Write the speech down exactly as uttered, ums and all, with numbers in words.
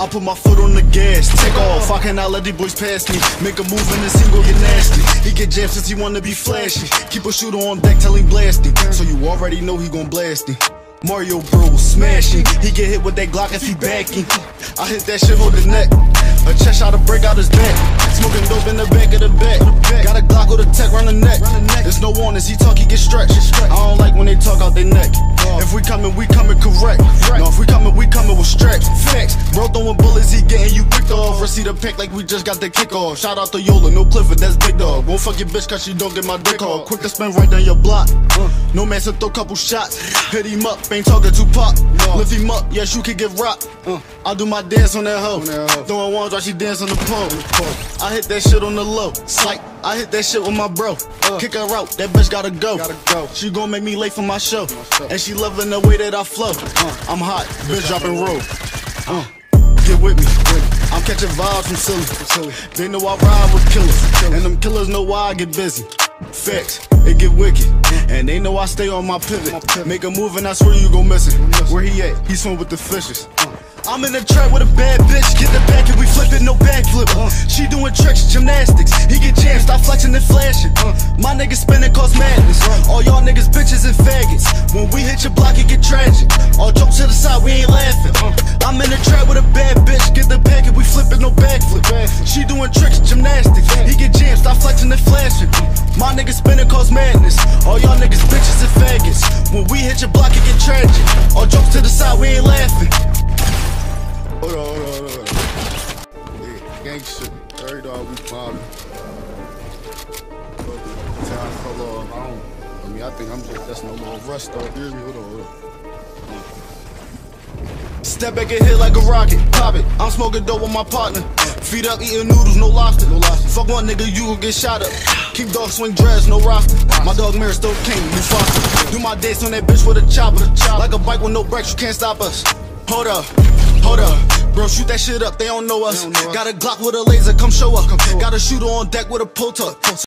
I put my foot on the gas, take off. I cannot let these boys pass me. Make a move and the scene gon' get nasty. He get jammed since he wanna be flashy. Keep a shooter on deck till he blasting. So you already know he gon' blast him. Mario bro, smashing. He get hit with that Glock if he backing. I hit that shit, hold the neck. A chest shot to break out his back. Smoking dope in the back of the back. Got a Glock with a tech round the neck. There's no warnings, he talk, he get stretched. I don't like when they talk out their neck. If we coming, we coming correct. No, if we coming, we coming with stretch. Facts. Bro throwing bullets, he getting you picked off. Receipt a pack like we just got the kick off. Shout out to Yola, no Clifford, that's big dog. Won't fuck your bitch cause she don't get my dick off. Quick to spin right down your block. No man to throw couple shots. Hit him up, ain't talking to pop. Lift him up, yes you can get rocked. I do my dance on that hoe. Throwing ones while she dance on the pole. I hit that shit on the low. Slight. I hit that shit with my bro. Kick her out, that bitch gotta go. She gon' make me late for my show. And she loving the way that I flow. I'm hot, bitch dropping roll. Uh, get with me. I'm catching vibes from silly. They know I ride with killers. And them killers know why I get busy. Facts, it get wicked. And they know I stay on my pivot. Make a move and I swear you gon' miss it. Where he at? He swim with the fishes. I'm in the trap with a bad bitch. Get the back and we flippin', no backflip. Uh, she doing tricks, gymnastics. He get jammed, stop flexing and flashing. Uh, my niggas spinning cause madness. All y'all niggas bitches and faggots. When we hit your block, it get tragic. All jokes to the side, we ain't laughing. Uh, I'm in the trap with a bad bitch. Get the back and we flippin', no backflip. She doing tricks, gymnastics. He get jammed, stop flexing and flashing. Uh, my niggas spinning cause madness. All y'all niggas bitches and faggots. When we hit your block, it get tragic. All jokes to the side, we ain't laughing. Hold on, hold on, hold on. Yeah, gang shit. Every dog we mobbing. Time fell off. I don't. I mean, I think I'm just that's no more rust though. Hear me? Hold on, hold on. Step back and hit like a rocket. Pop it. I'm smoking dope with my partner. Feet up, eating noodles, no lobster. No lobster. Fuck one nigga, you gon' get shot up. Keep dog swing dreads, no roster. My dog mirror still king, you foster. Do my dance on that bitch with a chopper. Like a bike with no brakes, you can't stop us. Hold up. Hold up, bro, shoot that shit up, they don't know us. Got a Glock with a laser, come show up. Got a shooter on deck with a pull tuck.